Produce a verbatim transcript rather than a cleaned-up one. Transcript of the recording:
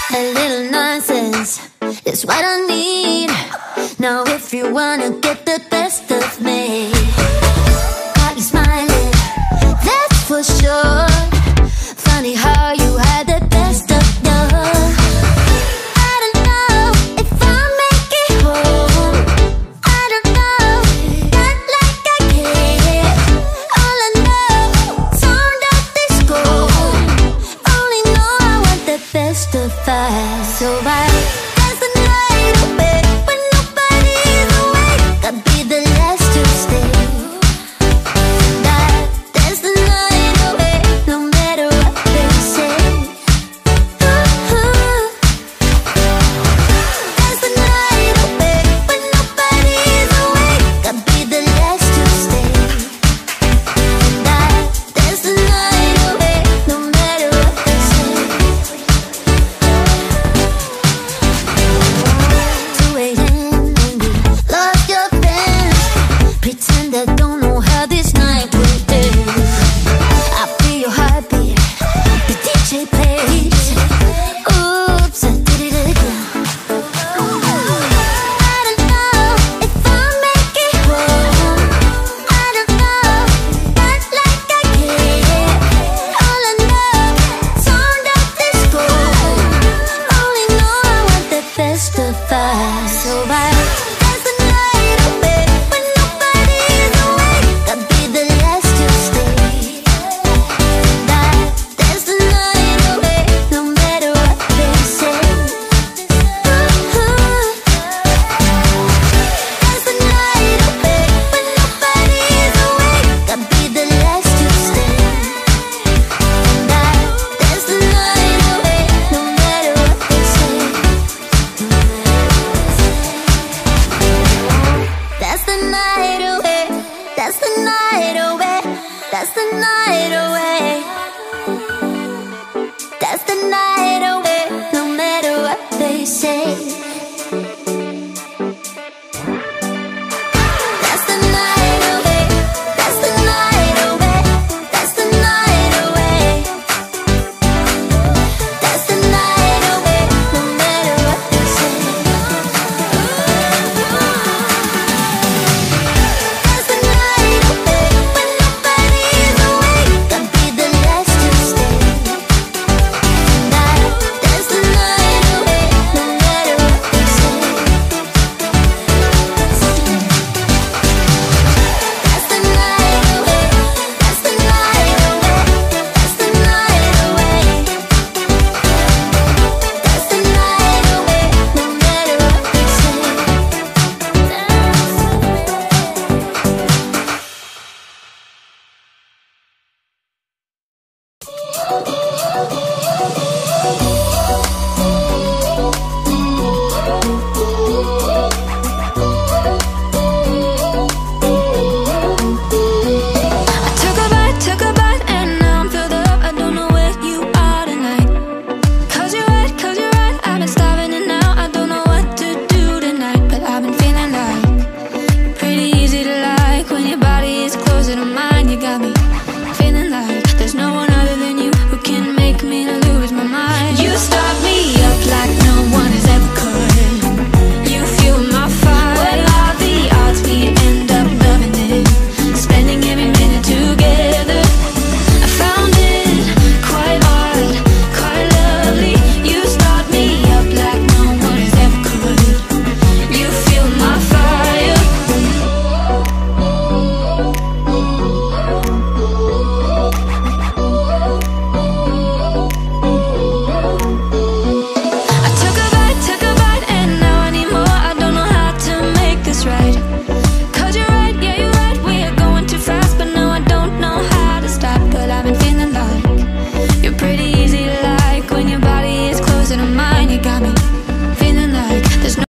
A little nonsense is what I need. Now if you wanna get the best of me, got you smiling, that's for sure. Funny how you had the best of love. I don't know if I'll make it home. I don't know, not like I care. All I know, sound of disco. Only know I want the best of us. So I dance the night away when nobody's awake. I'll be the last to stay. That dance the night away, no matter what they say. Ooh. Dance the night away when nobody's awake. I'll be the last to stay. That dance the night away, no matter what they say. two A M and you lost your friends. Pretend I don't know how this night will end. I feel your heartbeat, the D J plays. Oops, I did it again. I don't know if I'll make it home. I don't know, not like I care. All I know, sound of disco. Only know I want the best of us. So I dance the night away when nobody's awake. I'll be the last to stay. That dance the night away, no matter what they say. Ooh. Dance the night away when nobody's awake. I'll be the last to stay. That dance the night away, no matter what they say. That's the night away. That's the night away. That's the night away. That's the night away.